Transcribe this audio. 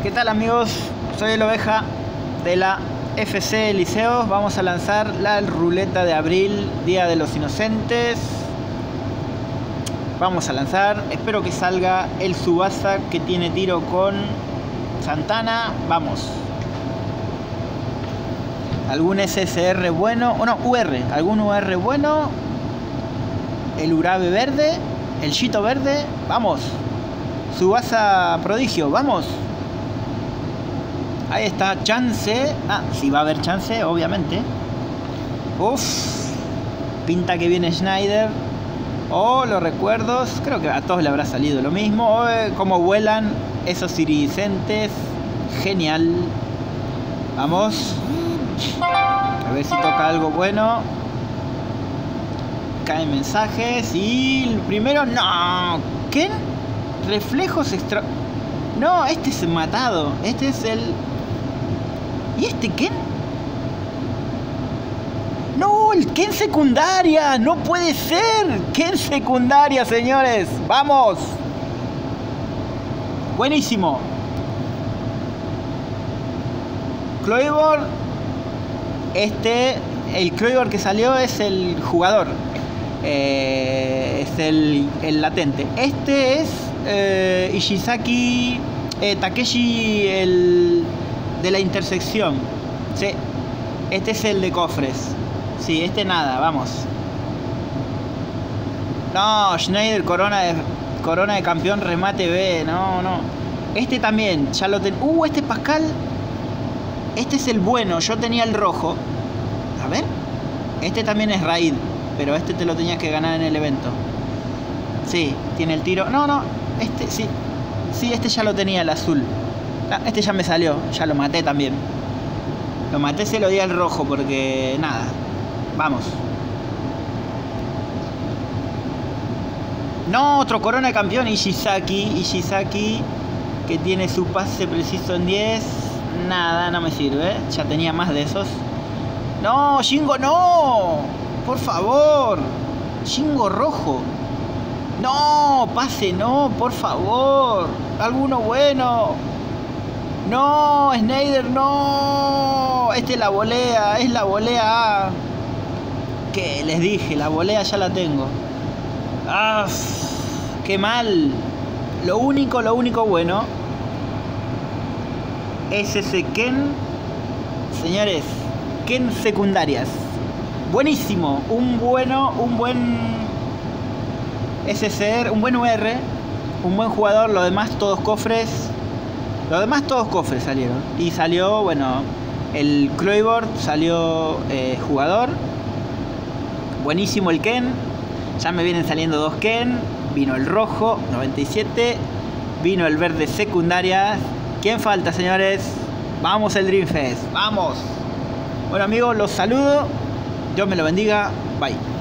¿Qué tal, amigos? Soy el Oveja de la FC Liceos. Vamos a lanzar la ruleta de abril, Día de los Inocentes. Vamos a lanzar, espero que salga el Tsubasa, que tiene tiro con Santana. Vamos. Algún SSR bueno, o no, UR, algún UR bueno. El Urabe verde, el Shito verde. Vamos. Tsubasa prodigio, vamos. Ahí está, chance. Ah, sí va a haber chance, obviamente. Uff. Pinta que viene Schneider. Oh, los recuerdos. Creo que a todos le habrá salido lo mismo. Oh, cómo vuelan esos iridiscentes. Genial. Vamos. A ver si toca algo bueno. Caen mensajes. Y el primero, no. ¿Qué? Reflejos extra... No, este es matado. Este es el... ¿Y este Ken? No, el Ken secundaria. No puede ser. Ken secundaria, señores. Vamos. Buenísimo. Cloybor. El Cloybor que salió es el jugador. Es el latente. Este es Ishizaki Takeshi, el de la intersección. Sí, este es el de cofres. Sí, este nada, vamos. No, Schneider, corona de campeón, remate B. No. Este también, ya lo tengo. Este Pascal. Este es el bueno, yo tenía el rojo. A ver. Este también es Raid, pero este te lo tenías que ganar en el evento. Sí, tiene el tiro. No, este sí. Sí, este ya lo tenía, el azul. Ah, este ya me salió, ya lo maté también. Lo maté, se lo di al rojo porque nada. Vamos. No, otro corona de campeón, Ishizaki, que tiene su pase preciso en 10. Nada, no me sirve. Ya tenía más de esos. No, Shingo, no. Por favor. Shingo rojo. No, pase, no, por favor. Alguno bueno. No, Schneider, no. Este es la volea, es la volea. ¿Qué les dije? La volea ya la tengo. Ah, qué mal. Lo único bueno es ese Ken. Señores, Ken secundarias. Buenísimo. Un buen SSR, un buen UR, un buen jugador. Los demás todos cofres. Salieron. Y salió, bueno, el Cloybor, salió jugador. Buenísimo el Ken. Ya me vienen saliendo dos Ken. Vino el rojo, 97. Vino el verde secundarias. ¿Quién falta, señores? Vamos el Dream Fest. Vamos. Bueno, amigos, los saludo. Dios me lo bendiga. Bye.